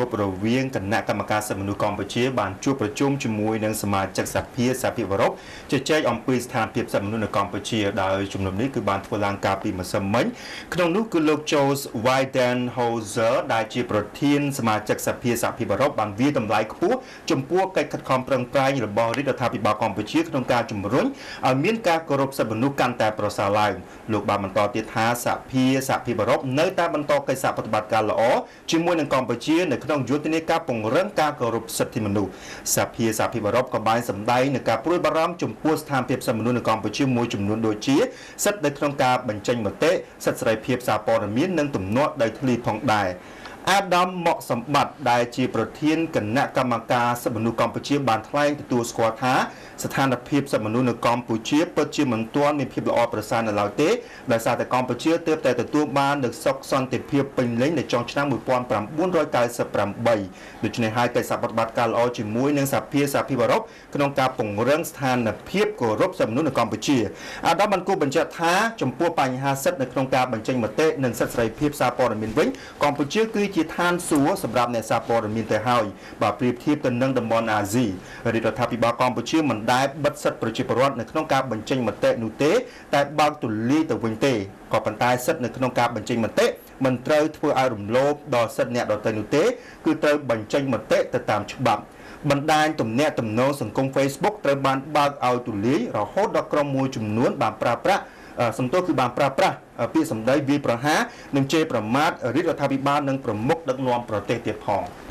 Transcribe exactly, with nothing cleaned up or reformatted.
បរវាងគណៈកម្មការសិទ្ធិមនុស្សកម្ពុជាបានជួបប្រជុំជាមួយនឹងសមាជិកសភាសហភាពអឺរ៉ុបជជែកអំពីស្ថានភាពសិទ្ធិមនុស្សនៅកម្ពុជាដោយជំនុំនេះគឺបានធ្វើឡើងកាលពីម្សិលមិញក្នុងនោះគឺលោក Jose Weidenholzer ដែលជាប្រធានសមាជិកសភាសហភាពអឺរ៉ុបបានវាយតម្លៃខ្ពស់ចំពោះកិច្ចខិតខំប្រឹងប្រែងរបស់រដ្ឋាភិបាលកម្ពុជាក្នុងការជំរុញឲ្យមានការគោរពសិទ្ធិមនុស្សកាន់តែប្រសើរឡើងលោកបានបន្តទៀតថាសហភាសហភាពអឺរ៉ុបនៅតែបន្តកិច្ចសហប្រតិបត្តិការល្អជាមួយនឹងកម្ពុជានៅក្នុងយុទ្ធនាការពង្រឹងការគោរពសិទ្ធិមនុស្សសហភាសហភាពអឺរ៉ុបក៏បានសម្ដែងនឹងការព្រួយបារម្ភចំពោះស្ថានភាពសិទ្ធិមនុស្សនៅកម្ពុជាមួយចំនួនដូចជាសិទ្ធិនៅក្នុងការបញ្ចេញមតិសិទ្ធិសេរីភាពសារព័ត៌មាននិងទំនាស់ដីធ្លីផងដែរអាដាមម៉ុកសម្បត្តិដែលជាប្រធានគណៈកម្មការសិទ្ធិមនុស្សកម្ពុជាបានថ្លែងទទួលស្គាល់ថាស្ថានភាពសិទ្ធិមនុស្សនៅកម្ពុជាពិតជាមិនទាន់មានភាពល្អប្រសើរនៅឡើយទេដោយសារតែកម្ពុជាទើបតែទទួលបាននូវសុខសន្តិភាពពេញលេញនៅចុងឆ្នាំmột nghìn chín trăm chín mươi támដូច្នេះហើយកិច្ចសហប្រតិបត្តិការល្អជាមួយនឹងសហភាសហភាពអឺរ៉ុបក្នុងការពង្រឹងស្ថានភាពគោរពសិទ្ធិមនុស្សនៅកម្ពុជាអាដាមបានគូបញ្ជាក់ថាចំពោះបញ្ហាសិទ្ធិនៅក្នុងការបញ្ចេញមតិនិងសិទ្ធិសេរីភាពសារព័ត៌មានវិញកម្ពុជាគឺជាឋានសួគ៌សម្រាប់អ្នកសារព័ត៌មានទៅហើយបើប្រៀបធៀបទៅនឹងតំបន់អាស៊ីរដ្ឋាភិបាលកម្ពុជាមិនដែលបិទសិទ្ធិប្រជាពលរដ្ឋនៅក្នុងការបញ្ចេញមតិនោះទេតែបើកទូលាយទៅវិញទេក៏ប៉ុន្តែសិទ្ធិនៅក្នុងការបញ្ចេញមតិមិនត្រូវធ្វើឲ្យរំលោភដល់សិទ្ធិអ្នកដទៃនោះទេគឺត្រូវបញ្ចេញមតិទៅតាមច្បាប់បណ្ដាញទំនាក់ទំនងសង្គម Facebook ត្រូវបានបើកឲ្យទូលាយរហូតដល់ក្រុមមួយចំនួនបានប្រើប្រាស់សំទោសគឺបានប្រើប្រាស់ពាក្យសម្ដីវាយប្រហារនិងជេរប្រមាថរដ្ឋាភិបាលនិងប្រមុខដឹកនាំប្រទេសទៀតផង